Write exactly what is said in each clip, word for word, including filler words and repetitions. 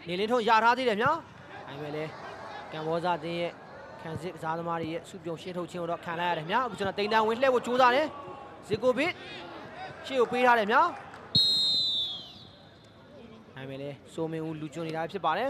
နေလင်းထုံးရထားသေးတယ်ဗျာအဲ့မဲ့လေကံဘောဇတင်းရဲ့ခံစစ်ကစားသမားတွေရဲ့စုပြုံရှင်းထုတ်ခြင်းကိုတော့ခံလိုက်ရတယ်ဗျာအခုကျွန်တော်တိန်တန်းဝင်လှည့်ဖို့ကြိုးစားတယ်ဇီကိုဗစ်ရှေ့ကိုပေးထားတယ်ဗျာအဲ့မဲ့လေစိုးမင်းဦးလူကျွန်းနေတာဖြစ်ပါတယ်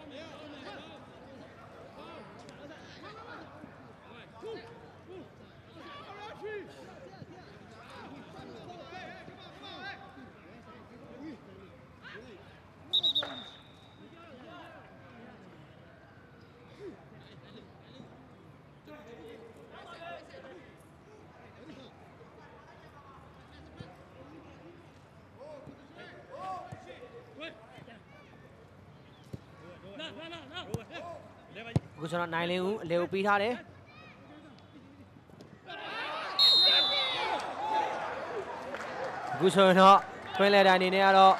အခုကျွန်တော်နိုင်လင်းဦးအလေကိုပေးထားတယ်အခုဆိုရင်တော့ခွင်းလဲတိုင်းအနေနဲ့ကတော့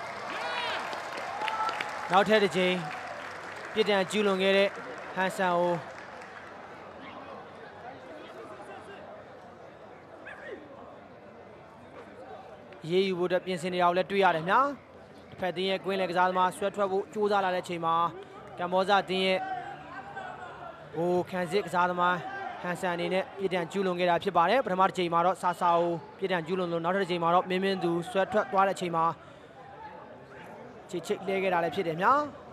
နောက်ထပ်တစ်ချိန်ပြစ်ဒဏ်ကျူးလွန်ခဲ့တဲ့ဟန်ဆန်ကိုရေးယူဖို့အတွက်ပြင်ဆင်နေတာကိုလည်းတွေ့ရတယ်ညာတစ်ဖက်တင်းရဲ့ကွင်းလဲကစားသမားဆွဲထွက်ဖို့ကြိုးစားလာတဲ့အချိန်မှာကမ္ဘောဇတင်းရဲ့ဟိုခံစစ်ကစားသမားဟန်ဆန်အနေနဲ့ပြည်တံကျူးလွန်ခဲ့တာဖြစ်ပါတယ်ပထမတစ်ချိန်မှာတော့ဆာဆာကိုပြည်တံကျူးလွန်လို့နောက်တစ်ချိန်မှာတော့မင်းမင်းသူဆွဲထွက်သွားတဲ့အချိန်မှာချစ်ချစ်လဲခဲ့တာလည်းဖြစ်တယ်ညာ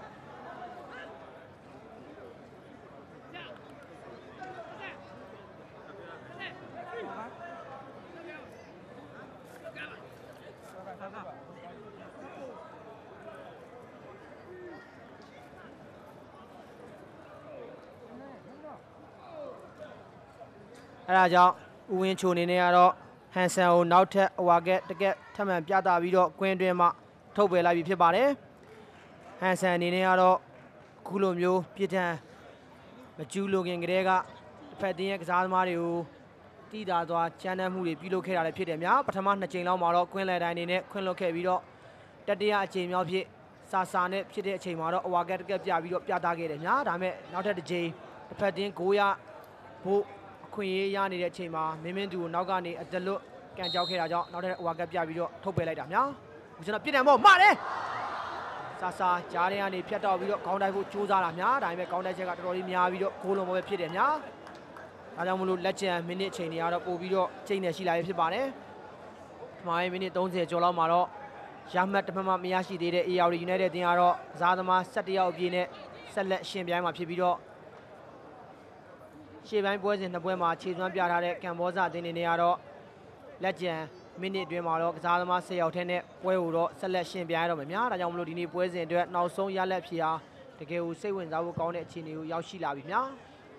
အဲ့ဒါကြောင့်ဦးဝင်းချိုအနေနဲ့ကတော့ဟန်ဆန်ကိုနောက်ထပ်အဝါကက်တကက်ထပ်မံပြသပြီးတော့ကွင်းတွင်မှထုတ်ပယ်လိုက်ပြီဖြစ်ပါတယ်ဟန်ဆန်အနေနဲ့ကတော့ခုလိုမျိုးပြစ်ဒဏ်မကျူးလွန်ခင်ကတည်းကတစ်ဖက်တင်းရဲ့ကစားသမားတွေကိုတိတာသွားချမ်းတမ်းမှုတွေပြုလုပ်ခဲ့တာလည်းဖြစ်တယ်များပထမနှစ်ချိန်လောက်မှာတော့ကွင်းလဲတိုင်းအနေနဲ့ခွင့်လွှတ်ခဲ့ပြီးတော့တတိယအချိန်မြောက်ဖြစ်စာစာနဲ့ဖြစ်တဲ့အချိန်မှာတော့အဝါကက်တကက်ပြပြီးတော့ပြသခဲ့တယ်များဒါပေမဲ့နောက်ထပ်တစ်ချိန်တစ်ဖက်တင်းကိုရဖို့ခွင့်ရေးရနေတဲ့အချိန်မှာမင်းမင်းသူကိုနောက်ကနေအတလွတ်ကန်ကြောက်ခဲ့တာကြောင့်နောက်ထပ်အဝါကပ်ပြပြီးတော့ထုတ်ပယ်လိုက်တာများအခုကျွန်တော်ပြစ်ဒဏ်ပေါ့မှားတယ်ဆာဆာကြားထဲကနေဖြတ်တော့ပြီးတော့ခေါင်းတိုက်ဖို့ကြိုးစားတာများဒါပေမဲ့ခေါင်းတိုက်ချက်ကတော်တော်လေးများပြီးတော့ဂိုးလုံးပေါ်ပဲဖြစ်တယ်များဒါကြောင့်မလို့လက်ကျန်မိနစ်ချိန်တွေကတော့ပို့ပြီးတော့ချိန်နေရှိလာပြီဖြစ်ပါတယ်ဒီမှာမိနစ်သုံးဆယ်ကျော်လောက်မှာတော့ရမှတ်တမမမရရှိသေးတဲ့ အေ အာర్ ယူနိုက်တက်တင်းကတော့ကစားသမား၁၁ယောက်အပြည့်နဲ့ဆက်လက်ရှင်ပြိုင်မှာဖြစ်ပြီးတော့ရှေ့ပိုင်းပွဲစဉ်နှစ်ပွဲမှာခြေစွမ်းပြထားတဲ့ကမ္ဘောဇအသင်းအနေနဲ့ကတော့လက်ကျန်မိနစ်အတွင်းမှာတော့ကစားသမား၁၀ယောက်ထဲနဲ့ပွဲကိုတော့ဆက်လက်ရှင်ပြိုင်ရတော့မယ်များဒါကြောင့်မလို့ဒီနေ့ပွဲစဉ်အတွက်နောက်ဆုံးရလက်ဖြစ်အားတကယ်ကိုစိတ်ဝင်စားဖို့ကောင်းတဲ့အခြေအနေကိုရောက်ရှိလာပြီများ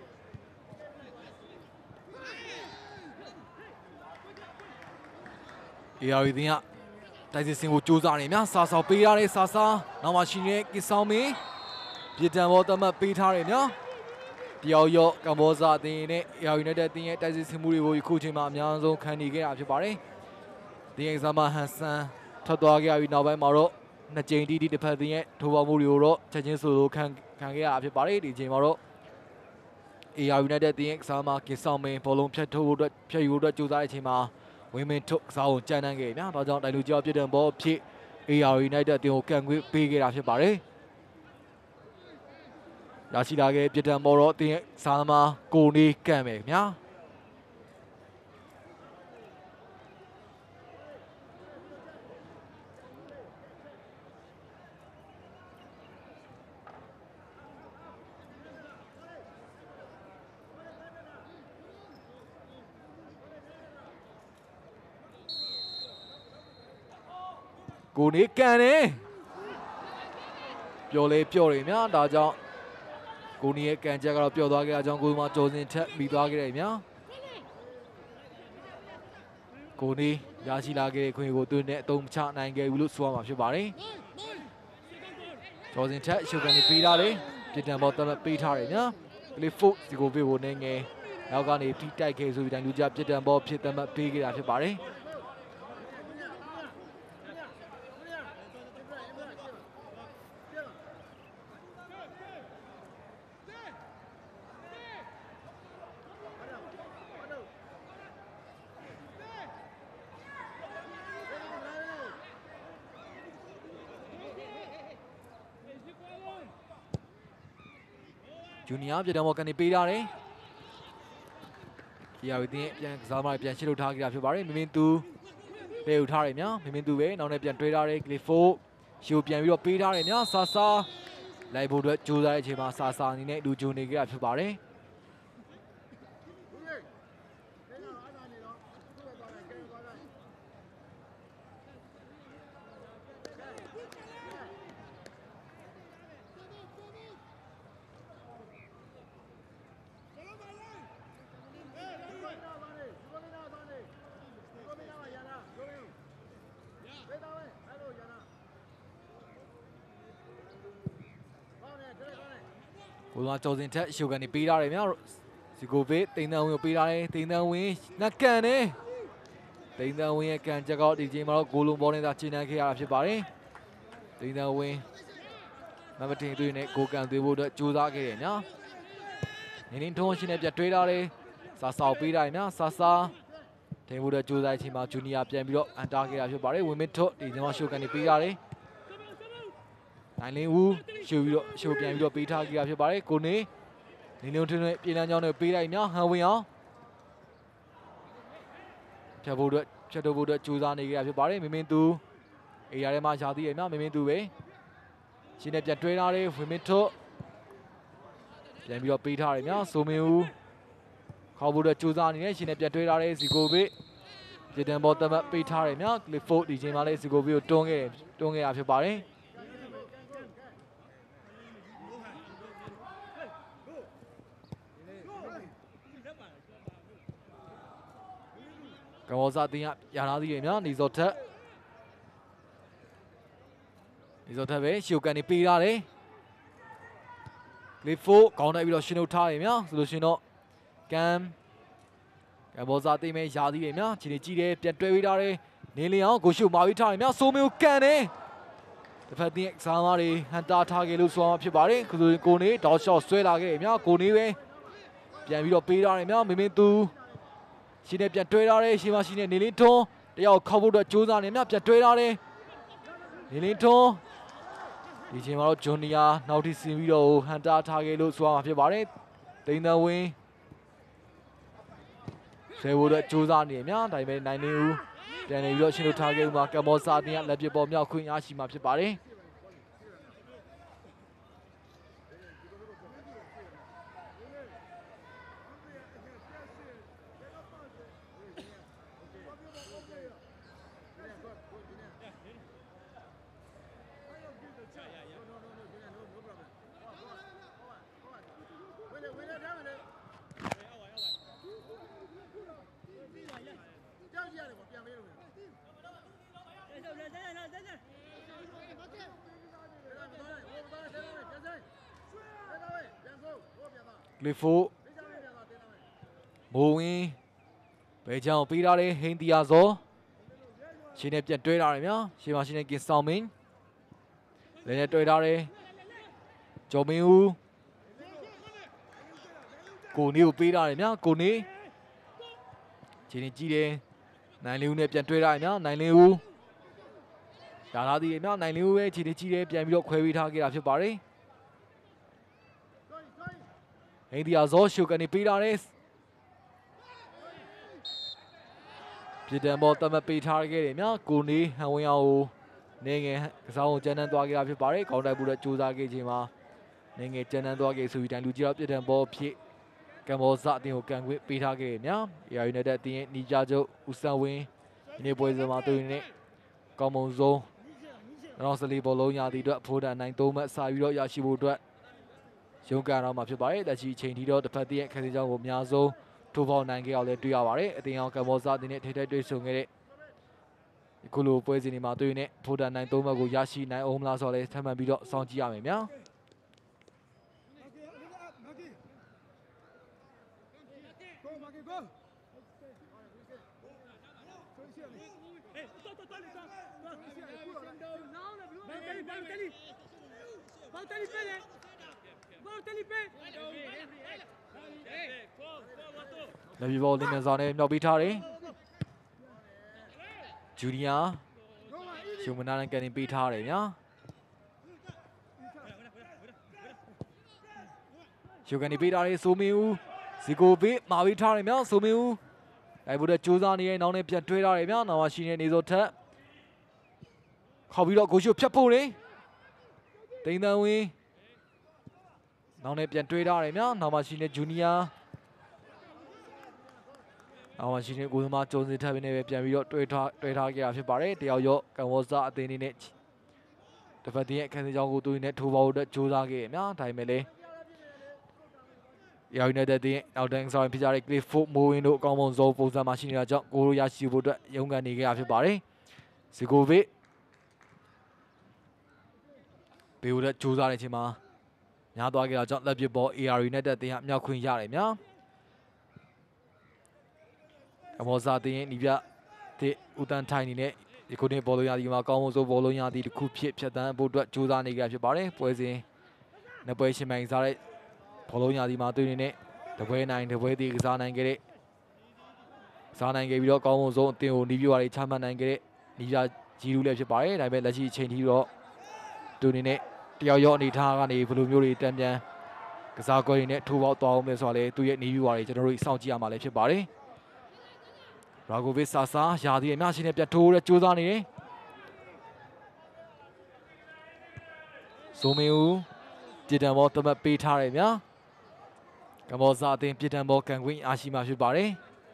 အေအာရီတင်းကတိုက်စစ်စင်ကိုစူးစမ်းနေများစာဆောက်ပေးရတဲ့စာစာနောက်မှရှိနေတဲ့ကိဆောင်မင်းပြည်တံဘောတမတ်ပေးထားတယ်များတယောက်ရော့ကမ္ဘောဇအသင်းနဲ့အေအာရီယူနိုက်တက်အသင်းရဲ့တိုက်စစ်စင်မှုတွေကိုအခုချိန်မှာအများဆုံးခံနေခဲ့တာဖြစ်ပါတယ်ဒီအိမ်စာမဟန်ဆန်ထွက်သွားခဲ့ပြီးနောက်ပိုင်းမှာတော့နှစ်ကြိမ်တီးတီးတစ်ဖက်အသင်းရဲ့ထိုးပေါမှုတွေကိုတော့ချက်ချင်းဆိုလိုခံခံခဲ့ရတာဖြစ်ပါတယ်ဒီချိန်မှာတော့အေအာရီယူနိုက်တက်အသင်းရဲ့ကစားမကိဆောင်မင်းဘောလုံးဖြတ်ထိုးဖို့အတွက်ဖြတ်ယူဖို့အတွက်ကြိုးစားတဲ့အချိန်မှာဝင်းမင်းထုတ်ကစားကိုကြမ်းတမ်းခဲ့များဒါကြောင့်တိုင်လူကျော်ပြစ်ဒဏ်ဘောဖြစ် အေအာရီယူနိုက်တက်အသင်းကိုကန်ခွင့်ပေးခဲ့တာဖြစ်ပါတယ်ရရှိလာခဲ့ပြစ်ဒဏ်ဘောတော့အသင်းရဲ့စားသမားကိုနေကန်မယ်များကိုနေကန်တယ်ပျော်လေပျော်တယ်များဒါကြောင့်ကိုနေရဲ့ကန်ချက်ကတော့ပျော်သွားခဲ့တာကြောင့်ကိုမှကြော်စင်ထက်ပြီးသွားခဲ့တယ်များကိုနေရရှိလာခဲ့တဲ့ခွင့်ကိုသူနဲ့အသုံးချနိုင်ခဲ့ဘူးလို့ဆိုရမှာဖြစ်ပါတယ်ကြော်စင်ထက်ရှုပ်ကနေပေးထားတယ်ပြစ်ဒဏ်ဘောတမတ်ပေးထားတယ်များကလစ်ဖို့ဒီကိုပေးဖို့နေငယ်နောက်ကနေထိတိုက်ခဲ့ဆိုပြီးတိုင်လူကြပြစ်ဒဏ်ဘောဖြစ်တမတ်ပေးခဲ့တာဖြစ်ပါတယ်ဂျူနီယာပြည်တော်ကနေပေးထားတယ်။ဒီအဝီတင်းပြန်ကစားမလိုက်ပြန်ရှစ်ထုတ်ထားကြတာဖြစ်ပါတယ်။မင်းမင်းသူလဲယူထားတယ်များမင်းမင်းသူပဲနောက်နဲ့ပြန်တွဲထားတယ်ကလီဖိုရှူပြန်ပြီးတော့ပေးထားတယ်များဆာဆာလိုက်ဖို့အတွက်ကြိုးစားတဲ့အချိန်မှာဆာဆာအနေနဲ့လူဂျိုနေကြတာဖြစ်ပါတယ်။ကိုယ်ကကြော်စင်ထက်ရှုပ်ကနေပေးထားတယ်များစီကိုဘေးတိန်တန်ဝင်ကိုပေးထားတယ်တိန်တန်ဝင်နှက်ကန်တယ်တိန်တန်ဝင်ရဲ့ကန်ချက်ကောက်ဒီချိန်မှာတော့ဂိုးလုံးဘောနဲ့သာချိန်နှံခဲ့ရတာဖြစ်ပါတယ်တိန်တန်ဝင်မမတင်သွေးနဲ့ဂိုးကန်သွေးဖို့အတွက်ကြိုးစားခဲ့တယ်များနေနေထုံးရှင်နဲ့ပြတ်တွဲထားတယ်စာဆောက်ပေးထားတယ်များစာစာထိန်ဖို့အတွက်ကြိုးစားတဲ့အချိန်မှာဂျူနီယာပြန်ပြီးတော့အန်တာခဲ့တာဖြစ်ပါတယ်ဝင်းမစ်ထွတ်ဒီချိန်မှာရှုပ်ကနေပေးထားတယ်နိုင်လင်းဦးရှုပ်ပြီးတော့ရှုပ်ပြန်ပြီးတော့ပေးထားကြတာဖြစ်ပါတယ်ကိုနေနေလုံးထွန်းနဲ့ပြည်လန်းချောင်းနဲ့ပေးလိုက်များဟန်ဝင်အောင်ဖြတ်ဖို့အတွက်ဖြတ်တော့ဖို့အတွက်ကြိုးစားနေကြတာဖြစ်ပါတယ်မင်းမင်းသူအေးရထဲမှာရှားသေးတယ်များမင်းမင်းသူပဲရှင်းနဲ့ပြန်တွဲထားတယ်ဝင်းမင်းထွတ်ပြန်ပြီးတော့ပေးထားတယ်များဆိုမင်းဦးခေါ်ဖို့အတွက်ကြိုးစားနေတယ်ရှင်းနဲ့ပြန်တွဲထားတယ်ဇီကိုဘေးဂျေတန်ဘောတမတ်ပေးထားတယ်များကလစ်ဖို့ဒီချိန်မှာလည်းဇီကိုဘေးကိုတွန်းခဲ့တွန်းခဲ့တာဖြစ်ပါတယ်ကမောစာတင်ရရထားသေးတယ်များနေစောထက်နေစောထက်ပဲရှုပ်ကန်နေပေးထားတယ်ကလစ်ဖိုခေါင်းတိုက်ပြီးတော့ရှင်းထုတ်ထားတယ်များဆိုလို့ရှိရင်တော့ကမ်ကမောစာတင်မဲ့ရသေးတယ်များခြေနေကြည့်တယ်ပြန်တွဲပေးထားတယ်နေလျောင်းကိုရှုပ်မာပြီးထားတယ်များဆိုမျိုးကန်တယ်တစ်ဖက်တင်စားမားတွေဟန်တာထားခဲ့လို့ဆိုအောင်ဖြစ်ပါတယ်ခုဆိုကိုနေဒေါက်ရှော့ဆွဲလာခဲ့တယ်များကိုနေပဲပြန်ပြီးတော့ပေးထားတယ်များမင်းမင်းသူရှင်းနဲ့ပြန်တွဲထားတယ်ရှင်းမရှိနဲ့နေလင်းထွန်းတယောက်ခောက်ဖို့အတွက်ကြိုးစားနေမြပြန်တွဲထားတယ်နေလင်းထွန်းဒီချိန်မှာတော့ဂျွန်နီယာနောက်ထိဆင်းပြီးတော့ဟန်တာထားခဲ့လို့ဆိုရမှာဖြစ်ပါတယ်တိန်တန်ဝင်းဆဲဖို့အတွက်ကြိုးစားနေမြဒါပေမဲ့နိုင်နေဦးပြန်နေပြီးတော့ရှင်းလို့ထားခဲ့ဦးမှာကမောစာတင်ကလက်ပစ်ပေါ်မြောက်ခွင့်ရရှိမှာဖြစ်ပါတယ်ကလစ်ဖိုမိုးဝင်းဘယ်ချောင်းပေးထားတယ်ဟိန်းတီယာဇောရှင်းနဲ့ပြန်တွဲထားတယ်များရှင်းပါရှင်းနဲ့ကင်ဆောင်မင်းလည်းနဲ့တွဲထားတယ်ကျော်မင်းဦးကိုနေကိုပေးထားတယ်များကိုနေရှင်းနေကြည့်တယ်နိုင်လင်းဦးနဲ့ပြန်တွဲထားတယ်များနိုင်လင်းဦးဒါသားသေးတယ်များနိုင်လင်းဦးပဲရှင်းနေကြည့်တယ်ပြန်ပြီးတော့ခွဲပေးထားခဲ့တာဖြစ်ပါတယ်ဟိန္ဒိယဇောရှုကနေပေးထားတယ်ပြည်တံဘောတမပေးထားခဲ့တယ်များကိုနေဟန်ဝင်အောင်ကိုနေငယ်ကစားအောင်ကျန်းတန်းသွားခဲ့တာဖြစ်ပါတယ်ခေါင်းတိုက်ဘူးတဲ့ကြိုးစားခဲ့ခြင်းမှာနေငယ်ကျန်းတန်းသွားခဲ့ဆိုပြီးတိုင်လူကြီးတော့ပြည်တံဘောဖြစ်ကံဘောဇအတင်းကိုကန်ခွင့်ပေးထားခဲ့တယ်များရာယူနိုက်တက်အတင်းရဲ့နီကြချုပ်ဦးစံဝင်းဒီနေ့ပွဲစဉ်မှာတွေ့နေတဲ့ကောင်းမွန်ဆုံးနောက်စလီဘောလုံးရာသီအတွက်ဖိုးတန်နိုင်သုံးမှတ်စာပြီးတော့ရရှိဖို့အတွက်ရုံးကန်တော့မှာဖြစ်ပါတယ်လက်ရှိအချိန်ထိတော့တစ်ဖက်တည်းရဲ့ခန်းစည်းကြောင်းကိုအများဆုံးထိုးပေါက်နိုင်ခဲ့အောင်လည်းတွေ့ရပါတယ်အတင်းအောင်ကမ္ဘောဇအတင်းနဲ့ထိထိုက်တွေ့ဆုံခဲ့တဲ့အခုလိုပွဲစဉ်တွေမှာတွေ့နေတဲ့ဖိုးတန်နိုင်သုံးမှတ်ကိုရရှိနိုင်အောင်မလားဆိုတော့လည်းထပ်မံပြီးတော့စောင့်ကြည့်ရမယ်များလက်ပြဘောလင်းနေစားနဲ့မြောက်ပေးထားတယ်ဂျူနီယာရှုံမနာနဲ့ကန်ပေးထားတယ်ညာရှုကန်နေပေးထားတဲ့ဆိုမင်းဦးဇီကိုဘေးမာပြီးထားတယ်များဆိုမင်းဦးတိုက်ဖို့တဲ့ကြိုးစားနေတဲ့နောက်နဲ့ပြန်ထွေးထားတယ်များနောက်မှာရှိနေနေစောထက်ခေါက်ပြီးတော့ဂိုရှိုဖြတ်ဖို့လေတိန်တန်ဝင်းနောက်နဲ့ပြန်ထွေးထားတယ်များနောက်မှာရှိနေဂျူနီယာနောက်မှာရှိနေကိုသမားကျုံစင်ထပ်ပြီးနေပဲပြန်ပြီးတော့တွဲထားတွဲထားခဲ့တာဖြစ်ပါတယ်တယောက်ရောကံဝေါ်စာအသင်းနေနဲ့တစ်ဖက်တင်းရဲ့အခန်းစကြောင်းကိုသူနဲ့ထိုးပေါတဲ့ကြိုးစားခဲ့ရများဒါပေမဲ့လေရောင်းနေတဲ့တင်းနောက်တန်းဆောင်ဖြစ်ကြတဲ့ Clifford Moen တို့အကောင်းဆုံးဆုံးပုံစံမှာရှိနေတာကြောင့်ကိုလိုရရှိဖို့အတွက်ရုန်းကန်နေခဲ့ရဖြစ်ပါတယ်ဇီကိုဗစ်ဘေဦးတဲ့ကြိုးစားတဲ့အချိန်မှာညားသွားခဲ့တာကြောင့်လက်ပစ်ဘော A R United တင်းကမြောက်ခွင့်ရတယ်များအမောစာတင်းရဲ့ညီပြတဲ့ဦးတန်းထိုင်နေနဲ့ဒီခုနှစ်ဘောလုံးရသည်မှာအကောင်းဆုံးဘောလုံးရသည်တစ်ခုဖြစ်ဖြတ်တန်းဖို့အတွက်ကြိုးစားနေကြဖြစ်ပါတယ်ပွဲစဉ်နှစ်ပွဲရှင်မိုင်စားတဲ့ဘောလုံးရသည်မှာတွေ့နေတဲ့တပွဲနိုင်တပွဲသေးကစားနိုင်ခဲ့တဲ့စားနိုင်ခဲ့ပြီးတော့အကောင်းဆုံးအသင်းကိုနီးပြွားတွေချမှတ်နိုင်ခဲ့တဲ့နီးပြဂျီလူလည်းဖြစ်ပါတယ်ဒါပေမဲ့လက်ရှိအချိန်ထိတော့သူအနေနဲ့တယောက်ရောအနေထားကနေဘယ်လိုမျိုးတွေတံပြန်ကစားကွက်တွေနဲ့ထိုးပေါက်သွားအောင်လဲဆိုတာလေသူရဲ့နီးပြွားတွေကျွန်တော်တို့စောင့်ကြည့်ရမှာလည်းဖြစ်ပါတယ်ရာဂိုဗစ်ဆာဆာယာဒီအများရှိနေပြတ်ထိုးရဲကြိုးစားနေတယ်ဆိုမီဦးပြည်တံဘောတမတ်ပေးထားတယ်ဗျာကမ္ဘောဇာအသင်းပြည်တံဘောကန်ကွင်းအားရှိမှဖြစ်ပါတယ်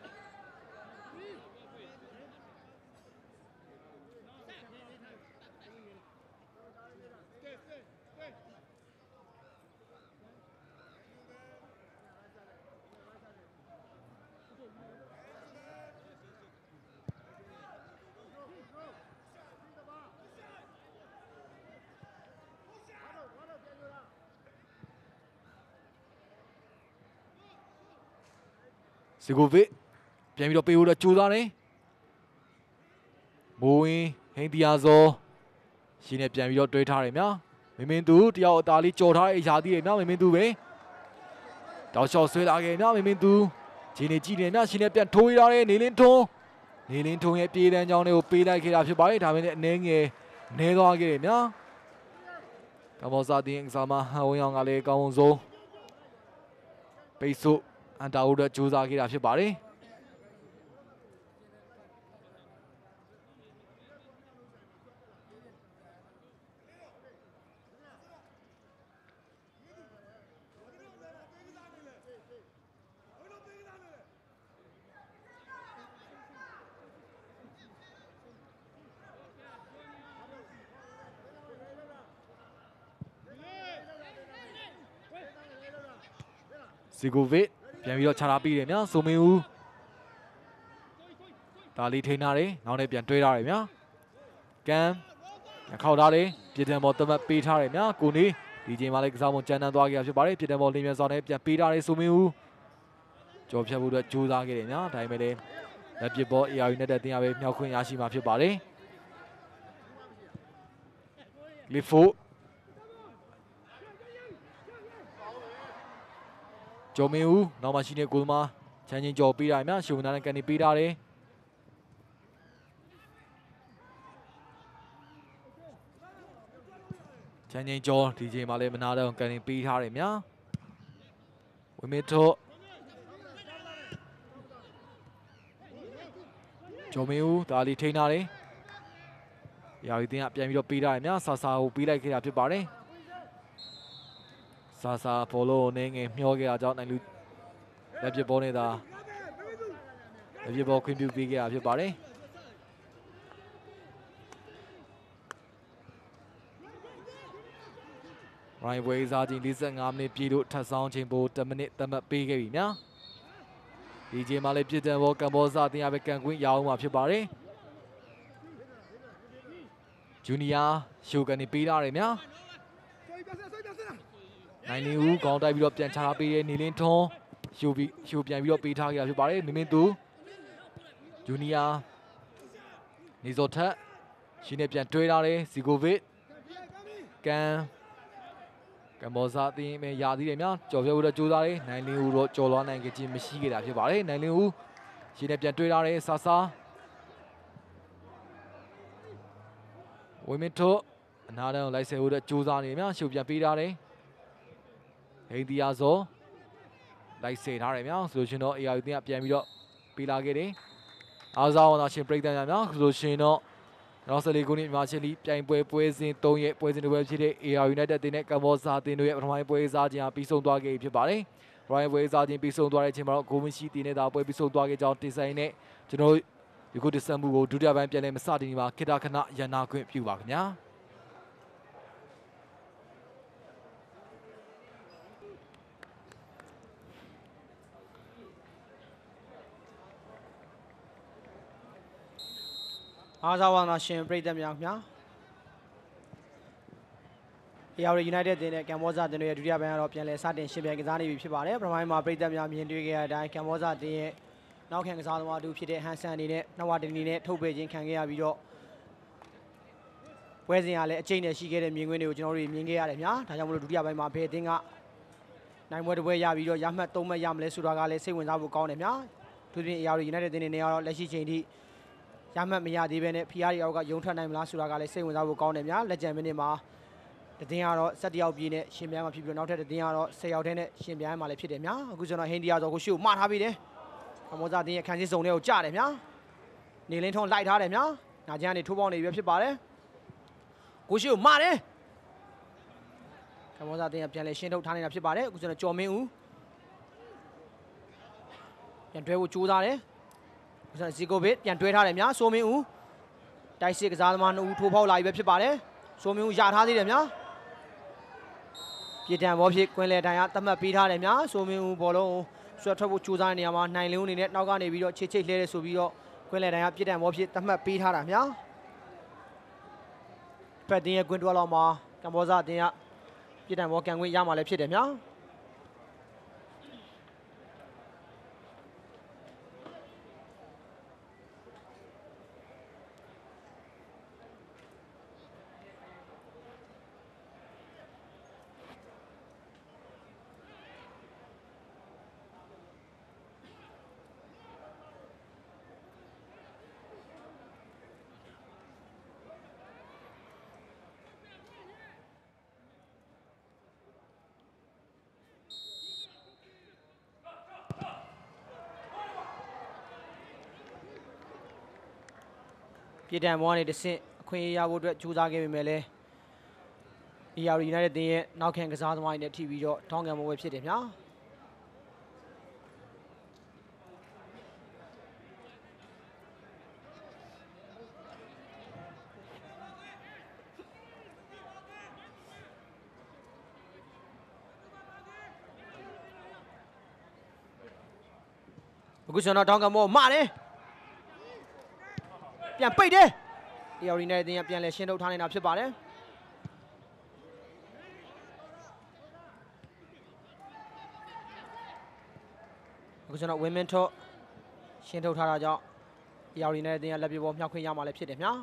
ဇီကိုဗစ်ပြန်ပြီးတော့ပေးဖို့တော့ကြိုးစားတယ်မိုးဝင်းဟိန်းတီယာဇောရှင်းနေပြန်ပြီးတော့တွဲထားတယ်များမင်းမင်းသူတယောက်အသားလေးကြော်ထားတဲ့အရာသေးတယ်များမင်းမင်းသူပဲတောက်လျှောက်ဆွဲလာခဲ့များမင်းမင်းသူဂျင်းနေကြည့်နေများရှင်းနေပြန်ထိုးရတဲ့နေလင်းထွန်းနေလင်းထွန်းရဲ့ပြေးတန်းကြောင်းတွေကိုပေးလိုက်ခဲ့တာဖြစ်ပါတယ်ဒါပေမဲ့အနှဲငယ်နဲသွားခဲ့တယ်များကမ္ဘောဇာတင်းအစားမှာဟန်ဝင်းအောင်ကလည်းအကောင်းဆုံးပိတ်ဆို့အန်တာဦးတို့ကြိုးစားခဲ့တာဖြစ်ပါတယ်ဇီကိုဗစ်ပြန်ပြီးတော့ခြားထားပြီးတယ်များဆိုမင်းဦးဒါလီထိန်းထားတယ်နောက်နဲ့ပြန်တွဲထားတယ်များကန်ခောက်ထားတယ်ပြည်တံဘောတမတ်ပေးထားတယ်များကိုနေဒီချိန်မှာလည်းကစားပုံကြမ်းတမ်းသွားခဲ့ဖြစ်ပါတယ်ပြည်တံဘောလင်းမြန်ဆောင်နဲ့ပြန်ပေးထားတယ်ဆိုမင်းဦးကြော်ဖြတ်ဖို့အတွက်ကြိုးစားခဲ့တယ်များဒါပေမဲ့လည်းလက်ပစ်ဘော A R United တင်ရပဲမြောက်ခွင့်ရရှိမှာဖြစ်ပါတယ်လီဖိုကျော်မင်းဦးနောက်မှရှိနေကိုသမားချမ်းချင်းကျော်ပေးတာများရှုံနာနဲ့ကန်နေပေးထားတယ်ချမ်းချင်းကျော်ဒီချိန်မှာလည်းမနာတော့ကန်နေပေးထားတယ်များဝင်းမင်းထို့ကျော်မင်းဦးဒါလီထိန်းထားတယ်ရာဝီတင်ကပြန်ပြီးတော့ပေးထားတယ်များဆာဆာကိုပေးလိုက်ခဲ့တာဖြစ်ပါတယ်ဆာဆာဘောလုံးနဲ့ငယ်မျောခဲ့တာကြောင့်နိုင်လူလက်ပစ်ဘောနေတာလက်ပစ်ဘောခွင့်ပြုပေးခဲ့တာဖြစ်ပါတယ်ရိုင်းဝေးစားချင်း၄၅မိနစ်ပြည့်လို့ထပ်ဆောင်ချိန်ပို၁မိနစ်သတ်မှတ်ပေးခဲ့ပြီများဒီချိန်မှာလည်းပြည်တံဘောကမ္ဘောဇာတင်ရပဲကန်ကွင်းရအောင်မှာဖြစ်ပါတယ်ဂျူနီယာရှုကန်နေပေးထားတယ်များနိုင်လင်းဦးခေါင်းတိုက်ပြီးတော့ပြန်ချထားပေးတဲ့နေလင်းထွန်းရှုပြီးရှုပြန်ပြီးတော့ပေးထားခဲ့တာဖြစ်ပါတယ်မင်းမင်းသူဂျူနီယာနေစောထက်ရှင်းနေပြန်တွဲထားတယ်ဇီကိုဗစ်ကန်ကမ္ဘောဇာအသင်းမဲ့ရာသီးတယ်များကြော်ဖြတ်ဖို့တော့ကြိုးစားတယ်နိုင်လင်းဦးတော့ကြော်လွှားနိုင်ခြင်းမရှိခဲ့တာဖြစ်ပါတယ်နိုင်လင်းဦးရှင်းနေပြန်တွဲထားတယ်ဆာဆာဝင်းမင်းထို့အနာတန်းကိုလိုက်ဆဲဖို့တော့ကြိုးစားနေများရှုပြန်ပေးထားတယ်ဟိန္ဒီယာဇောလိုက်စေထားတယ်များဆိုလို့ရှင်တော့ A R U တင်ကပြန်ပြီးတော့ပေးလာခဲ့တယ်အားစားဝန်သားရှင်ပြိတ္တများများဆိုလို့ရှင်တော့နောက်ဆက်လေးခုနှစ်မြန်မာချင်းလီပြိုင်ပွဲပွဲစဉ်၃ရက်ပွဲစဉ်တစ်ပွဲဖြစ်တဲ့ A R United တင်နဲ့ကမ္ဘောဇာတင်တို့ရဲ့ပထမပွဲစားခြင်းအားပြီးဆုံးသွားခဲ့ပြီဖြစ်ပါတယ်။ Royal ပွဲစားခြင်းပြီးဆုံးသွားတဲ့အချိန်မှာတော့ဂိုးမရှိတင်နဲ့သာပွဲပြီးဆုံးသွားခဲ့ကြောင်းတင်ဆိုင်နဲ့ကျွန်တော်ဒီခုတစ်ဆက်မှုကိုဒုတိယပိုင်းပြန်လည်မစတင်မှာခိတခဏရန်နာခွင့်ပြုပါခင်ဗျာအားစားဝါနာရှင်ပြိတ္တများခင်ဗျာ A R United တင်နဲ့ကမ္ဘောဇာတင်တို့ရဲ့ဒုတိယပိုင်းကတော့ပြန်လည်စတင်ရှင်ပြိုင်ကစားနေပြီဖြစ်ပါတယ်ပထမပိုင်းမှာပြိတ္တများမြင်တွေ့ခဲ့တဲ့အတိုင်းကမ္ဘောဇာတင်ရဲ့နောက်ခံကစားသမားတူဖြစ်တဲ့ဟန်ဆန်အနေနဲ့နဝတနီနဲ့ထုတ်ပေးခြင်းခံခဲ့ရပြီးတော့ပွဲစဉ်ကလည်းအကျိတ်နဲ့ရှိခဲ့တဲ့မြင်ကွင်းတွေကိုကျွန်တော်တို့မြင်ခဲ့ရတယ်ဗျာဒါကြောင့်မလို့ဒုတိယပိုင်းမှာဘယ်အသင်းကနိုင်ပွဲတစ်ပွဲရပြီးတော့ရမှတ်သုံးမှတ်ရမလဲဆိုတာကလည်းစိတ်ဝင်စားဖို့ကောင်းတယ်ဗျာသူပြင် A R United တင်နေကတော့လက်ရှိချိန်ထိရမှတ်မရသေးဘဲနဲ့ဖီယာရီအောက်ကယုံထွက်နိုင်မလားဆိုတာကလည်းစိတ်ဝင်စားဖို့ကောင်းတယ်ဗျာလက်ကျန်မိနစ်မှာတသင်းကတော့၁၁ယောက်ပြည့်နဲ့ရှင်ပြိုင်မှာဖြစ်ပြီးတော့နောက်ထပ်တသင်းကတော့၁၀ယောက်တည်းနဲ့ရှင်ပြိုင်မှာလည်းဖြစ်တယ်ဗျာအခုကျွန်တော်ဟိန္ဒီယာဇော်ကိုရှုမှားထားပြီးတယ်ကမ္ဘောဇာတင်ရဲ့ခံစစ်စုံတွေကိုကြားတယ်ဗျာနေလင်းထုံးလိုက်ထားတယ်ဗျာနာကျန်းကနေထိုးပေါင်းနေပြီဖြစ်ပါတယ်ကိုရှုမှားတယ်ကမ္ဘောဇာတင်ကပြန်လဲရှင်းထုတ်ထားနေတာဖြစ်ပါတယ်အခုကျွန်တော်ကျော်မင်းဦးပြန်တွဲဖို့ကြိုးစားတယ်အခုကျွန်တော်ဇီကိုဗစ်ပြန်တွဲထားတယ်ဗျာဆိုမင်းဦးတိုက်စစ်ကစားသမားနှစ်ဦးထိုးဖောက်လာပြီပဲဖြစ်ပါတယ်ဆိုမင်းဦးရထားသေးတယ်ဗျာပြည်တံဘောဖြစ်ကွင်းလေတိုင်ကသတ်မှတ်ပေးထားတယ်ဗျာဆိုမင်းဦးဘောလုံးဆွဲထွက်ဖို့ကြိုးစားတဲ့နေရာမှာနိုင်လင်းဦးအနေနဲ့နောက်ကနေပြီးတော့ချစ်ချိတ်လှဲတယ်ဆိုပြီးတော့ကွင်းလေတိုင်ကပြည်တံဘောဖြစ်သတ်မှတ်ပေးထားတာဗျာဖက်တင်ရဲ့ကွင်းတွဲလောက်မှာကမ္ဘောဇာတင်ကပြည်တံဘောကန်ခွင့်ရမှာလည်းဖြစ်တယ်ဗျာပြည်တံဘောကနေတဆင့်အခွင့်အရေးရဖို့အတွက်ကြိုးစားခဲ့ပေမဲ့လည်း A R United တင်ရဲ့နောက်ခံကစားသမားတွေနဲ့ထိပြီးတော့ထောင်းကန်ပွဲဖြစ်တယ်ဗျာအခုကျွန်တော်ထောင်းကန်ပွဲမှားတယ်ပြန်ပိတ်တယ် A R United တင်ကပြန်လဲရှင်းထုတ်ထားနေတာဖြစ်ပါတယ်အခုကျွန်တော်ဝင်းမင်းထော့ရှင်းထုတ်ထားတာကြောင့် A R United တင်ကလက်ပြဘောမြောက်ခွင့်ရမှာလည်းဖြစ်တယ်ဗျာ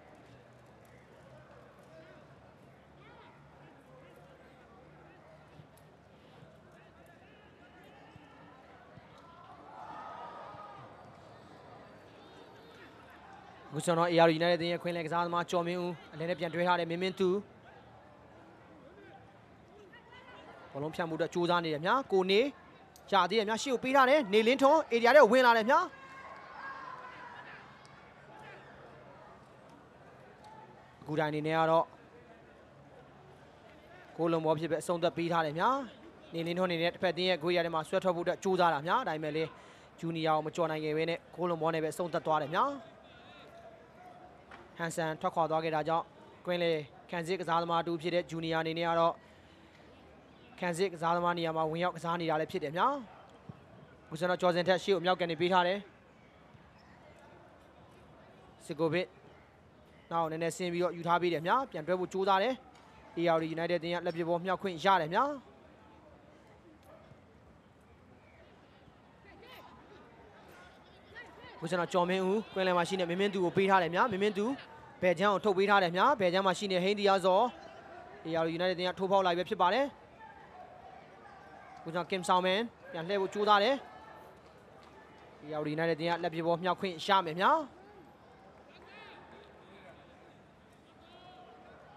အခုကျွန်တော် A R United တင်ရဲ့ခွင်းလဲကစားသမားကျော်မင်းဦးအလဲနဲ့ပြန်တွဲထားတယ်မင်းမင်းသူဘောလုံးဖြတ်မှုအတွက်ကြိုးစားနေတယ်ဗျာကိုနေရသေးတယ်ဗျာရှေ့ကိုပေးထားတယ်နေလင်းထွန်းအေရီယာထဲဝင်လာတယ်ဗျာအခုတိုင်းအနေနဲ့ကတော့ကိုလုံးဘောဖြစ်ပဲအဆုံးသက်ပေးထားတယ်ဗျာနေလင်းထွန်းအနေနဲ့တစ်ဖက်တင်းရဲ့ဂိုးရထဲမှာဆွဲထွက်ဖို့အတွက်ကြိုးစားတာဗျာဒါပေမဲ့လေဂျူနီယာကိုမကြော်နိုင်ခဲ့ဘဲနဲ့ကိုလုံးဘောနဲ့ပဲအဆုံးသက်သွားတယ်ဗျာဟန်ဆန်ထွက်ခွာသွားခဲ့တာကြောင့်ကွင်းလေကန်စစ်ကစားသမားတူဖြစ်တဲ့ဂျူနီယာအနေနဲ့ကတော့ကန်စစ်ကစားသမားနေရာမှာဝင်ရောက်ကစားနေတာလည်းဖြစ်တယ်ဗျာအခုကျွန်တော်ကျော်စင်ထက်ရှေ့ကိုမြောက်ကန်နေပေးထားတယ်စစ်ကိုဗစ်နောက်နည်းနည်းဆင်းပြီးတော့ယူထားပေးတယ်ဗျာပြန်တွဲဖို့ကြိုးစားတယ် A R United တင်ကလက်ပြဘောမြောက်ခွင့်ရတယ်ဗျာအခုကျွန်တော်ကျော်မင်းဦးကွင်းလယ်မှာရှိနေမင်းမင်းသူကိုပေးထားတယ်ဗျာမင်းမင်းသူဘယ်ချမ်းကိုထုတ်ပေးထားတယ်ဗျာဘယ်ချမ်းမှာရှိနေဟိန္ဒီယာဇော် A R United တင်ကထိုးဖောက်လိုက်ပဲဖြစ်ပါတယ်အခုကျွန်တော်ကင်ဆောင်မန်ပြန်လှည့်ဖို့ကြိုးစားတယ် A R United တင်ကလက်ပြဘောမြောက်ခွင့်ရမယ်ဗျာ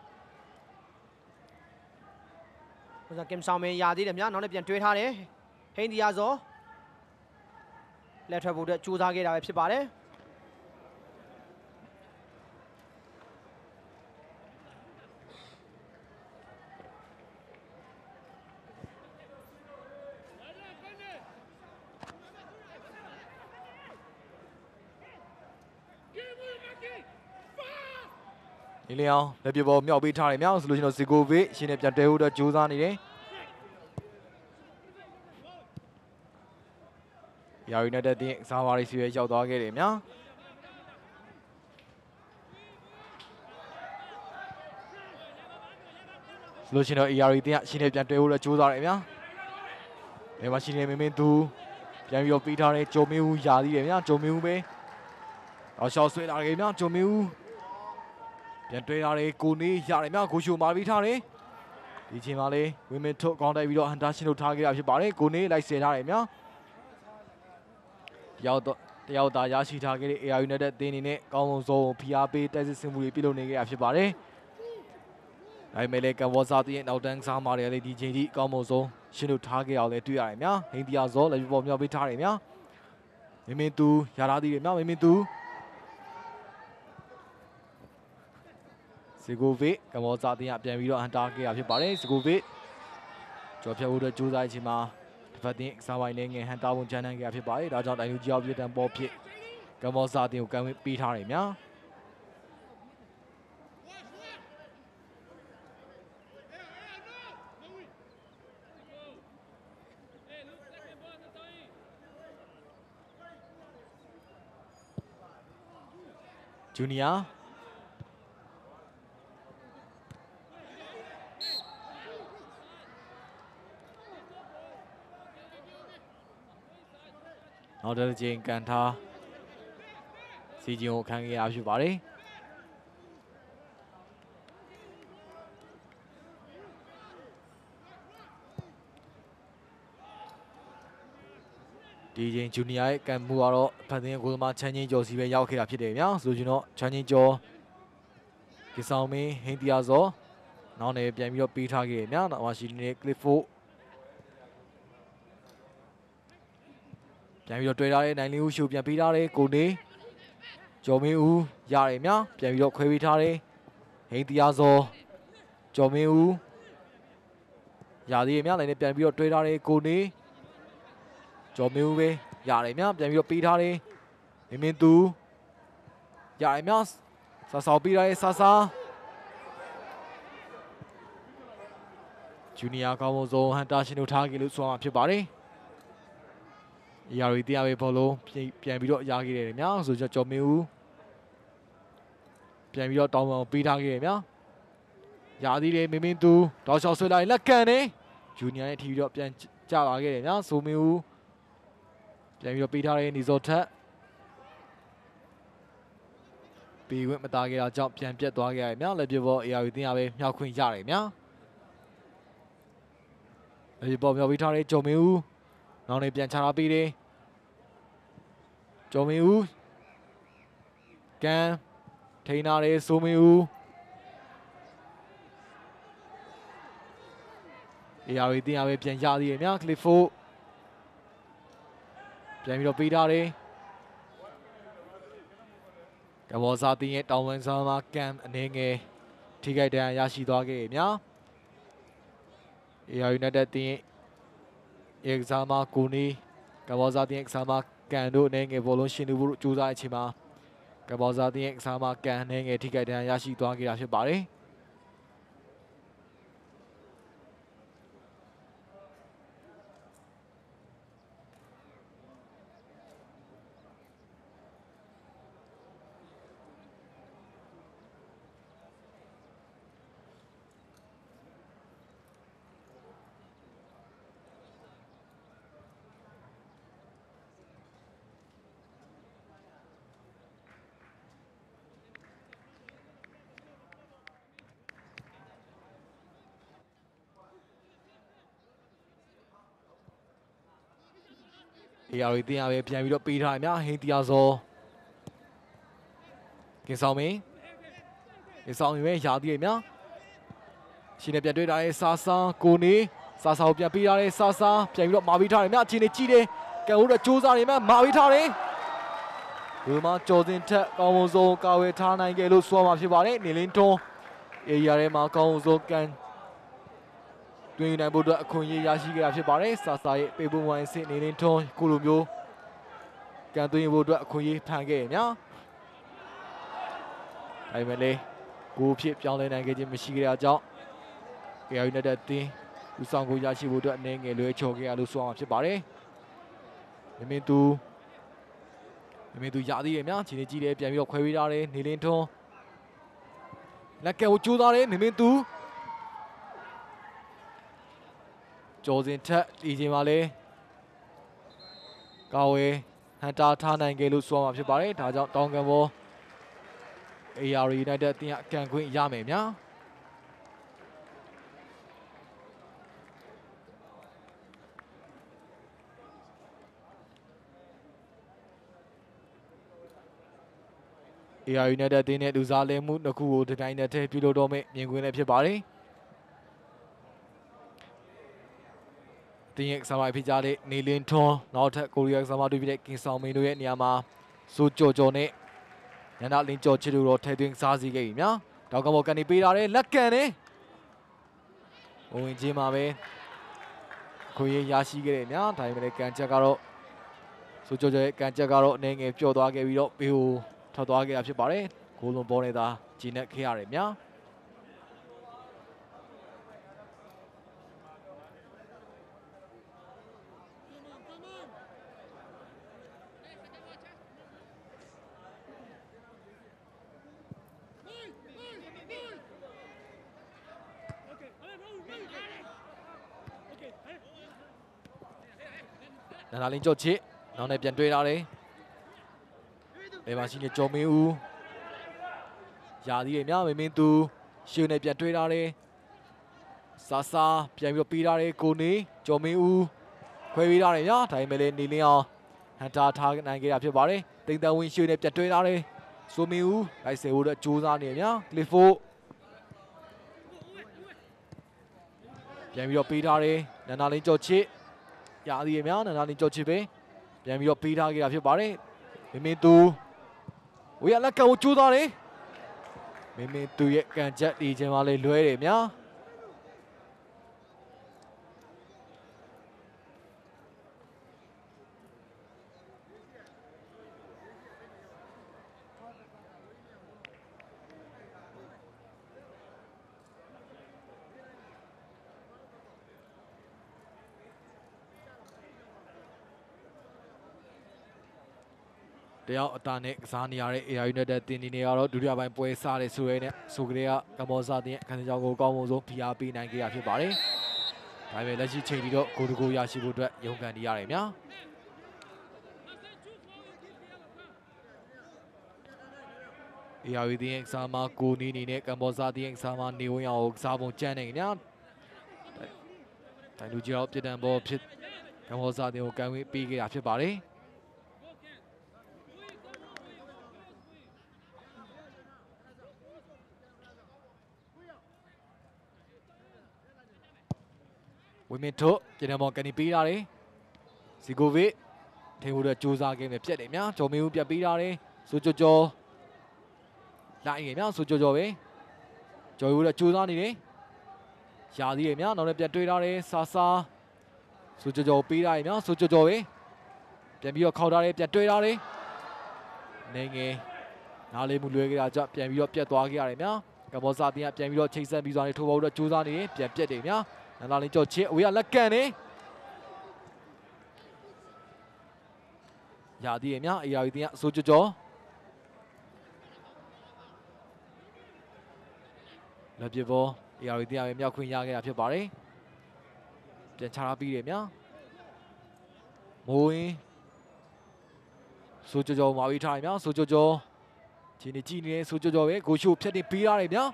အခုကျွန်တော်ကင်ဆောင်မန်ရာသေးတယ်ဗျာနောက်လည်းပြန်တွဲထားတယ်ဟိန္ဒီယာဇော်လက်ထွက်ဖို့အတွက်ကြိုးစားခဲ့တာပဲဖြစ်ပါတယ်ဒီလျောင်းလက်ပြပေါ်မြောက်ပေးထားတယ်မြောက်ဆိုလို့ရှိရင်တော့ဇီကိုဗစ်ရှင်နဲ့ပြန်တဲဖို့အတွက်ကြိုးစားနေတယ်ယာရီနဲ့တဲ့တင်စားပါရီစီရဲ့ရောက်သွားခဲ့တယ်မြောက်ဆိုလို့ရှိရင်တော့ အေ အာร์ တင်ကရှင်နဲ့ပြန်တဲဖို့အတွက်ကြိုးစားတယ်မြောက်ဘယ်မှာရှင်နေမင်းမင်းသူပြန်ပြီးတော့ပေးထားတယ်ဂျုံမင်းဦးယာသေးတယ်မြောက်ဂျုံမင်းဦးပဲတော့ရှော့ဆွဲလာခဲ့မြောက်ဂျုံမင်းဦးပြန်တွေ့ရတယ်ကိုနေရတယ်မြောက်ကိုရှိုမာပြီးထားတယ်ဒီချိန်မှာလေဝင်းမင်းထုတ်ကောင်းတိုက်ပြီးတော့ဟန်တာရှင်တို့ထားခဲ့တာဖြစ်ပါတယ်ကိုနေလိုက်ဆယ်ထားတယ်မြောက်တယောက်တော့တယောက်သားရရှိထားခဲ့တဲ့ အေ အာร์ United အသင်းအနေနဲ့ကောင်းဆုံးဆုံးဖိအားပေးတိုက်စစ်ဆင်မှုတွေပြုလုပ်နေခဲ့တာဖြစ်ပါတယ်ဒါပေမဲ့လည်းကမ်ဘောဇာတီရဲ့နောက်တန်းစားမာတွေလည်းဒီချိန်ထိကောင်းဆုံးရှင်တို့ထားခဲ့အောင်လည်းတွေ့ရတယ်မြောက်ဟိန္ဒီယာဇောလည်းပေါ်မြောက်ပေးထားတယ်မြောက်မင်းမင်းသူရထားသေးတယ်မြောက်မင်းမင်းသူဇီကိုဗစ်ကမောဇာတင်ကပြန်ပြီးတော့ဟန်တာခဲ့ရဖြစ်ပါတယ်ဇီကိုဗစ်ကျော်ဖြတ်ဖို့အတွက်ကြိုးစားခြင်းမှာတစ်ဖက်တင်စားပိုင်းနဲ့ငယ်ဟန်တာဝန်ချမ်းတန်းခဲ့ရဖြစ်ပါတယ်ဒါကြောင့်တိုင်လူကြီးအောင်ပြတန်ပေါ်ဖြစ်ကမောဇာတင်ကိုကမ်းဝေးပေးထားတယ်များဂျူနီယာနောက်တစ်ချိန်ကန်ထားစီဂျင်ကိုခံခဲ့ရဖြစ်ပါတယ်ဒီချိန်ဂျူနီယာရဲ့ကံမှုကတော့ဖန်သင်းကိုသမားချမ်းချင်းကျော်စီပဲရောက်ခဲ့တာဖြစ်တယ်ဗျာဆိုကျွန်တော်ချမ်းချင်းကျော်ကီဆောင်မင်းဟိန္ဒီယာဇော်နောက်နေပြန်ပြီးတော့ပေးထားခဲ့တယ်ဗျာနောက်ရှိနေတဲ့ကလစ်ဖို့ပြန်ပြီးတော့တွေ့ထားတဲ့နိုင်လင်းဦးရှုပြန်ပေးထားတဲ့ကိုနေကျော်မင်းဦးရတယ်မြပြန်ပြီးတော့ခွဲပေးထားတဲ့ဟိန္ဒီယာဇော်ကျော်မင်းဦးရသေးတယ်မြနိုင်နဲ့ပြန်ပြီးတော့တွေ့ထားတဲ့ကိုနေကျော်မင်းဦးပဲရတယ်မြပြန်ပြီးတော့ပေးထားတဲ့မင်းမင်းသူရတယ်မြဆာဆောက်ပေးထားတဲ့ဆာဆာဂျူနီယာကောင်းဆုံးဟန်တာရှင်တို့ထားကြလို့ဆိုမှာဖြစ်ပါတယ်ယာရီတရားပဲဘောလုံးပြန်ပြီးတော့ရခဲ့တယ်များဆိုတော့ကျော်မင်းဦးပြန်ပြီးတော့တောင်းပန်ပေးထားခဲ့တယ်များရသေးတယ်မင်းမင်းသူတောက်လျှောက်ဆွဲလိုက်လက်ကန်နေဂျူနီယာနဲ့ထီပြီးတော့ပြန်ကြလာခဲ့တယ်များဆိုမင်းဦးပြန်ပြီးတော့ပေးထားတဲ့နီဇော်ထက်ပေးဝင့်မသားခဲ့တာကြောင့်ပြန်ပြတ်သွားခဲ့ရတယ်များလက်ပြဘောအေယာရီတရားပဲမြောက်ခွင့်ရတယ်များလက်ပြဘောမြောက်ပေးထားတဲ့ကျော်မင်းဦးနောက်နေပြန်ချလာပေးတယ်ကျော်မင်းဦးကန်ထိန်းထားတယ်ဆိုမင်းဦးအေယာရီတင်ရပဲပြန်ရသေးတယ်များကလစ်ဖို့ပြန်ပြီးတော့ပေးထားတယ်ကဘောဇာတင်ရဲ့တောင်ဝန်ဆောင်မှာကန်အနေငယ်ထိခိုက်ဒဏ်ရာရရှိသွားခဲ့တယ်များအေယာရီနဲ့တဲ့တင်เอกซามากูนีกบอซาติเอกซามากันတို့အနေငယ်ဘောလုံးရှင်လူဖို့ကြိုးစားတဲ့အချိန်မှာကဘောဇာတိရဲ့အစားမှာကန်အနေငယ်ထိခိုက်ဒဏ်ရာရရှိသွားခဲ့တာဖြစ်ပါတယ်အေယာရီတင်ရပဲပြန်ပြီးတော့ပေးထားတယ်များဟိန္ဒီယာဇော်ကင်ဆောင်မင်းကင်ဆောင်မင်းပဲရာသေးတယ်များရှင်နဲ့ပြန်တွေ့တာရဲ့စာဆာကိုနေစာစာကိုပြန်ပေးထားတယ်စာစာပြန်ပြီးတော့မာပေးထားတယ်များအခြေအနေကြည့်တယ်ကန်ဦးတို့စူးစမ်းနေမှမာပေးထားတယ်ဒီမှာကျော်စင်ထက်ကောင်းမွန်ဆုံးကာဝယ်ထားနိုင်ခဲ့လို့ဆိုရမှာဖြစ်ပါတယ်နေလင်းထွန်းအေရီယာထဲမှာကောင်းမွန်ဆုံးကန်တွင်နိုင်ဖို့အတွက်အခွင့်အရေးရရှိခဲ့တာဖြစ်ပါတယ်စာစာရဲ့ပေးပုံဝိုင်းစစ်နေလင်းထွန်းခုလိုမျိုးကန်သွင်းဖို့အတွက်အခွင့်အရေးဖန်ခဲ့ရများဒါပေမဲ့လေကိုဖြစ်ပြောင်းလဲနိုင်ခဲ့ခြင်းမရှိခဲ့တဲ့အကြောင်းအေရီယာယူနိုက်တက်တင်းဦးဆောင်ကိုရရှိဖို့အတွက်အနေငယ်လွဲချော်ခဲ့ရလို့ဆိုရမှာဖြစ်ပါတယ်မင်းမင်းသူမင်းမင်းသူရသေးတယ်များခြေနေကြည့်တယ်ပြန်ပြီးတော့ခွဲပေးထားတယ်နေလင်းထွန်းလက်ကဲကိုကျိုးသားတယ်မင်းမင်းသူကျော်စင်ထက်ဒီချိန်မှာလေကာဝေဟန်တာထားနိုင်ခဲ့လို့ဆိုရမှာဖြစ်ပါတယ်ဒါကြောင့်တောင်ကန်ဘော အေ အာร์ United အသင်းအကန်ခွင့်ရမယ်များအေ အာร์ United အသင်းနဲ့လူစားလဲမှုနှစ်ခုကိုဒီတိုင်းနဲ့တည်းပြုလုပ်တော့မယ့်မြင်ကွင်းလည်းဖြစ်ပါတယ်တင်းရဲ့ဆာမိုင်ဖိကြတဲ့နေလင်းထွန်းနောက်ထပ်ကိုရီးယားဆာမတွေ့ပြတဲ့ကင်ဆောင်မင်းတို့ရဲ့နေရာမှာစိုးကြော်ကြော်နဲ့ညနာလင်းကြော်ချစ်တို့တော့ထဲသွင်းစားစီခဲ့ပြီများတောက်ကဘောကန်နေပေးထားတယ်လက်ကန်နေဝင်ချင်းမှာပဲခွေးရရှိခဲ့တယ်များဒါပေမဲ့ကန်ချက်ကတော့စိုးကြော်ကြော်ရဲ့ကန်ချက်ကတော့အနေငယ်ပျော့သွားခဲ့ပြီးတော့ဘေးကိုထွက်သွားခဲ့တာဖြစ်ပါတယ်ဂိုးလုံးဘောနေတာဂျင်းနဲ့ခေရတယ်များနာနာလင်းကြော့ချစ်နောက်နဲ့ပြန်တွေ့လာတယ်ဘယ်မှာရှိနေကျော်မင်းဦးရာသီးရများမင်းမင်းသူရှေ့နဲ့ပြန်တွေ့လာတယ်စာစာပြန်ပြီးတော့ပေးထားတယ်ကိုနေကျော်မင်းဦးခွဲပေးထားတယ်ညာဒါပေမဲ့လည်းနေလင်းအောင်ဟန်တာထားနိုင်ခဲ့တာဖြစ်ပါတယ်တိမ်တန်ဝင်းရှေ့နဲ့ပြန်တွေ့လာတယ်စိုးမင်းဦးလိုက်ဆယ်ဖို့အတွက်ကြိုးစားနေများကလစ်ဖို့ပြန်ပြီးတော့ပေးထားတယ်နာနာလင်းကြော့ချစ်ရာသီးရများနာနာလင်းကြော့ချစ်ပဲပြန်ပြီးတော့ပေးထားခဲ့တာဖြစ်ပါတယ်မင်းမင်းသူဝေးရလက်ကန်ကိုကျိုးသွားတယ်မင်းမင်းသူရဲ့ကန်ချက်ဒီချိန်မှာလေးလွဲတယ်များတယောက်အတားနဲ့ကစားနေရတဲ့ အေ အာร์ United တင်နေနေကတော့ဒုတိယပိုင်းပွဲစားတယ်ဆိုရဲနဲ့ဆိုကြတဲ့ကကမ္ဘောဇာတင်ရဲ့ခန်းကြောင်ကိုကောင်းမွန်ဆုံးဖိအားပေးနိုင်ခဲ့ရဖြစ်ပါတယ်။ဒါပေမဲ့လက်ရှိချိန်ထိတော့ဂိုးတကူရရှိဖို့အတွက်ရုန်းကန်နေရတယ်များ။ အေ အာร์ တင်ရဲ့ကစားမကိုနီနီနဲ့ကမ္ဘောဇာတင်ရဲ့ကစားမနေဝင်းအောင်ကစားပုံကျန်နေများ။တိုင်လူကြီးတော့ပြစ်ဒဏ်ဘောဖြစ်ကမ္ဘောဇာတင်ကိုကန်ဝေးပေးခဲ့တာဖြစ်ပါတယ်။ဝင်းမင်းထုတ်ပြည်နယ်မော်ကန်နီပေးထားတယ်ဇီကိုဗစ်ထိဖို့အတွက်ကြိုးစားခဲ့မယ်ပြက်တယ်များကျော်မင်းဦးပြတ်ပေးထားတယ်ဆိုကြော်ကြော်လိုက်ရများဆိုကြော်ကြော်ပဲကျော်ယူအတွက်ကြိုးစားနေတယ်ရာသီးရများနောက်နဲ့ပြန်တွေးထားတယ်ဆာဆာဆိုကြော်ကြော်ပေးထားရများဆိုကြော်ကြော်ပဲပြန်ပြီးတော့ခေါက်ထားတယ်ပြန်တွေးထားတယ်နေငယ်နားလေးမှုလွဲခဲ့တာကြောင့်ပြန်ပြီးတော့ပြတ်သွားခဲ့ရတယ်များကမ္ဘောဇာတင်ကပြန်ပြီးတော့ချိန်ဆက်ပြီးသွားနေထိုးဖို့အတွက်ကြိုးစားနေတယ်ပြန်ပြက်တယ်များနာနာလင်းကြော့ချစ်အဝေးကလက်ကန်နေရာသီးရများ အေ အာร์ တင်ကအစိုးကြော်ကြော်လက်ပြဘော အေ အာร์ တင်ကပဲမြောက်ခွင့်ရခဲ့တာဖြစ်ပါတယ်ပြန်ချထားပြီးတယ်များမိုးရင်စိုးကြော်ကြော်မာပြီးထားရများစိုးကြော်ကြော်ခြေနေကြည့်နေစိုးကြော်ကြော်ပဲဂိုရှိုဖြတ်တင်ပေးရတယ်များ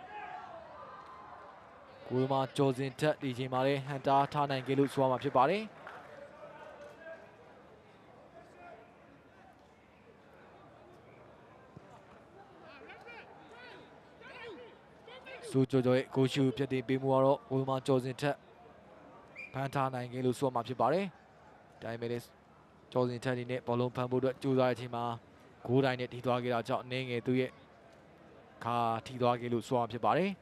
ကိုမာကျော်စင်ထက်ဒီချိန်မှာလည်းဟန်တာထားနိုင်ခဲ့လို့ဆိုရမှာဖြစ်ပါတယ်စူဂျိုဂျိုရဲ့ကိုရှူဖြစ်တင်ပေးမှုကတော့ကိုမာကျော်စင်ထက်ဖန်ထားနိုင်ခဲ့လို့ဆိုမှဖြစ်ပါတယ်ဒါပေမဲ့လည်းကျော်စင်ထက်ဒီနဲ့ဘောလုံးဖန်ဖို့အတွက်ကြိုးစားတဲ့အချိန်မှာဂိုးတိုင်းနဲ့ထိသွားခဲ့တာကြောင့်အနေငယ်သူ့ရဲ့ခါထိသွားခဲ့လို့ဆိုမှဖြစ်ပါတယ်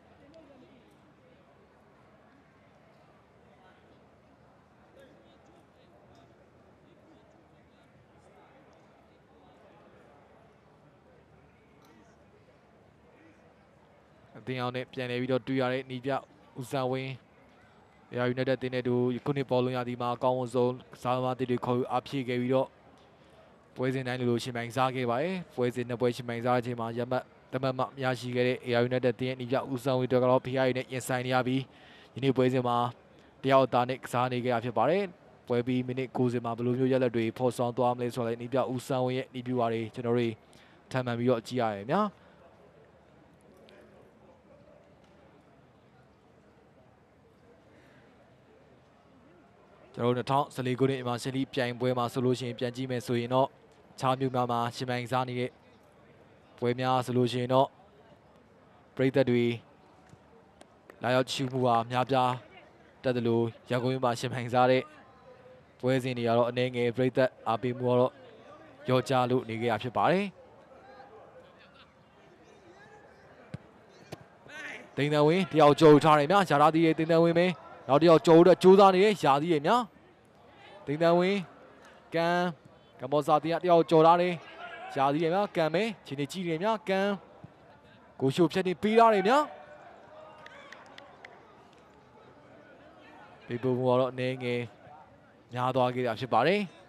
အတင်းအောင်နဲ့ပြန်လည်ပြီးတော့တွေ့ရတဲ့နီးပြဦးစံဝင်းရာယူနိုက်တက်တင်းနဲ့တူခုနှစ်ဘောလုံးရသည်မှာအကောင်းဆုံးစားသမားတွေခေါ်ယူအားဖြည့်ခဲ့ပြီးတော့ပွဲစဉ်တိုင်းလိုလိုရှင်ပိုင်စားခဲ့ပါတယ်ပွဲစဉ်နှစ်ပွဲရှင်ပိုင်စားတဲ့အချိန်မှာရမတ်တမတ်မှရရှိခဲ့တဲ့ရာယူနိုက်တက်တင်းရဲ့နီးပြဦးစံဝင်းတို့ကတော့ P I နဲ့ရင်ဆိုင်နေရပြီးယနေ့ပွဲစဉ်မှာတယောက်သားနဲ့ကစားနေကြတာဖြစ်ပါတယ်ပွဲပြီးမိနစ်၉၀မှာဘယ်လိုမျိုးရလက်တွေဖော်ဆောင်သွားမလဲဆိုတော့နီးပြဦးစံဝင်းရဲ့နီးပြပါတွေကျွန်တော်တို့ထပ်မံပြီးတော့ကြည့်ရရများကျွန်တော်တို့၂၀၁၄ခုနှစ်မှာရှယ်လီပြိုင်ပွဲမှာဆိုလို့ရှိရင်ပြန်ကြည့်မယ်ဆိုရင်တော့ခြားမျိုးများမှာရှင်ပိုင်စားနေတဲ့ပွဲများဆိုလို့ရှိရင်တော့ပြည်သက်တွေလာရောက်ချီးမှုပါများပြားတက်တယ်လို့ရန်ကုန်မြို့မှာရှင်ပိုင်စားတဲ့ပွဲစဉ်တွေကတော့အနေငယ်ပြည်သက်အားပေးမှုကတော့ရောကြလို့နေကြရဖြစ်ပါတယ်တင်တန်ဝင်းတယောက်ကြိုးထားတယ်များရှားသားသေးရဲ့တင်တန်ဝင်းပဲနောက်တယောက်ကြိုးတော့ကြိုးစားနေတဲ့ယာသေးရဲ့များတင်တန်ဝင်းကန်ကမောစာတင်တယောက်ကြော်ထားတယ်ယာသေးရဲ့များကန်ပဲခြေနေကြည့်နေများကန်ကိုရှိုဖြတ်နေပေးထားတယ်များပေပူကတော့အနေငယ်ညားသွားခဲ့တာဖြစ်ပါတယ်